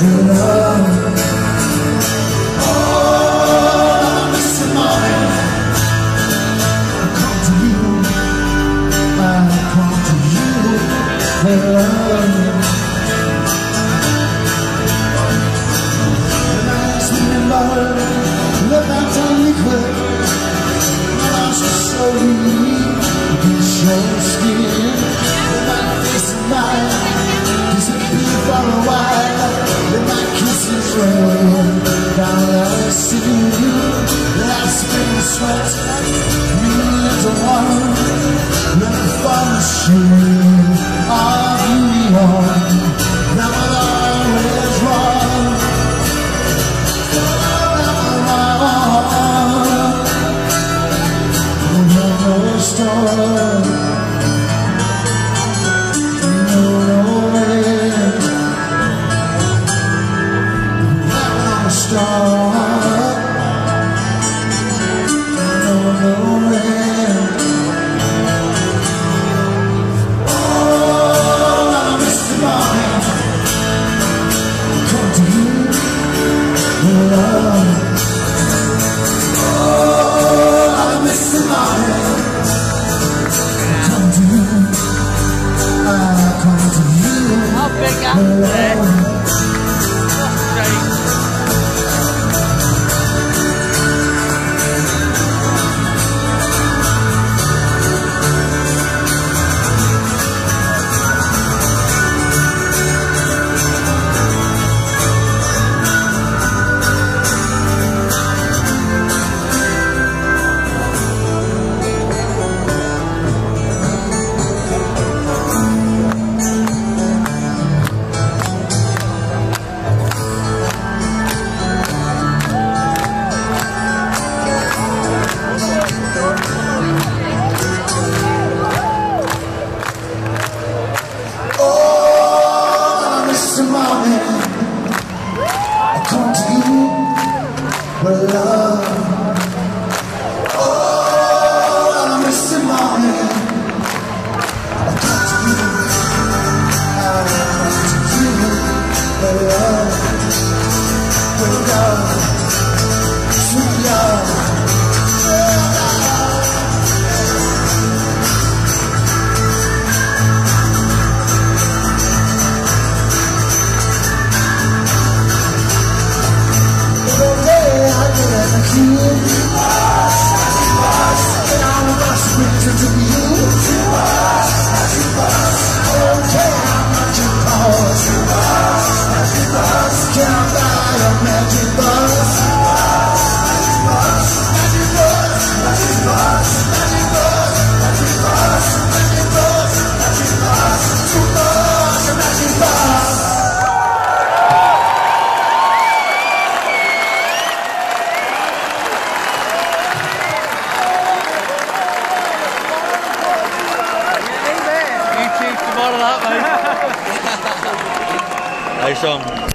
Look out on me quick, I lost you slowly against your skin. Let my face and mine disappear for a while. Let my kisses rain down the sea. Let I spin the sweat, you into one. Let me fall the shame of you on. Now I'll always run. Nice song.